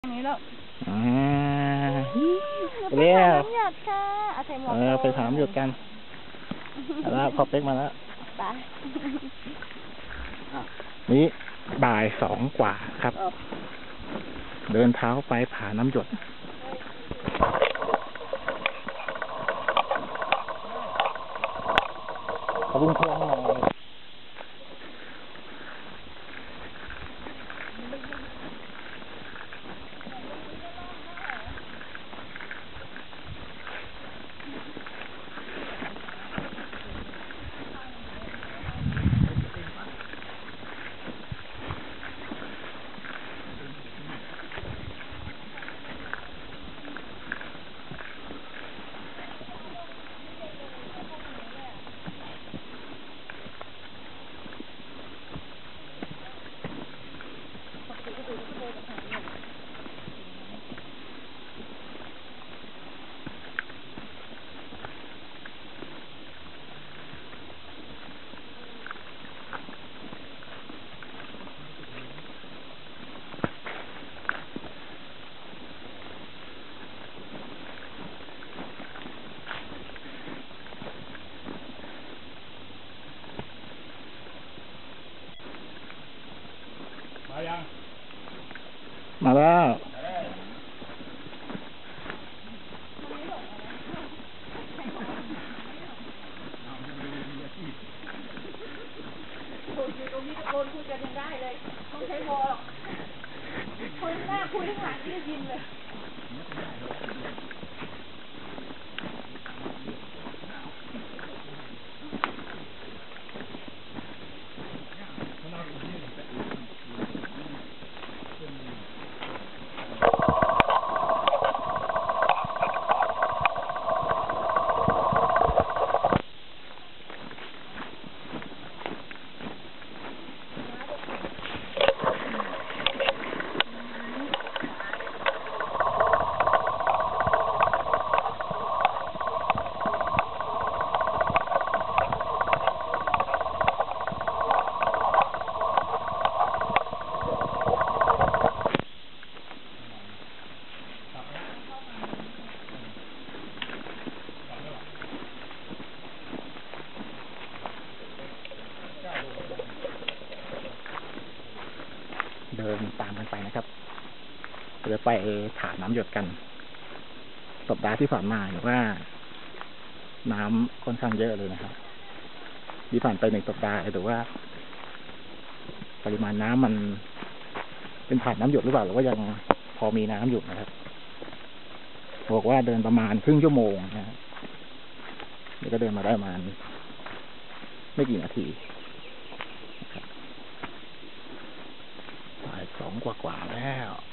นี้แล้วเรียวไปถามหยดกันแล้วพอเป๊กมาแล้วไปนี่บ่าย2 กว่าครับ เดินเท้าไปผาน้ำหยดขบุ้งพวงหน่อยมาแล้วตรงนี้ตะโกนคุยกันยังได้เลยต้องใช้วอลคนหน้าคุยข้างหลังไม่ได้ยินเลยเดินตามกันไปนะครับเดี๋ยวไปผาน้ำหยดกันสัปดาห์ที่ผ่านมาเห็นว่าน้ำค่อนข้างเยอะเลยนะครับที่ผ่านไป1 สัปดาห์แต่ว่าปริมาณน้ำมันเป็นผาน้ำหยดหรือเปล่าหรือว่ายังพอมีน้ำอยู่นะครับบอกว่าเดินประมาณครึ่งชั่วโมงนะครับเดี๋ยวก็เดินมาได้ประมาณไม่กี่นาทีบ่าย 2 กว่าแล้ว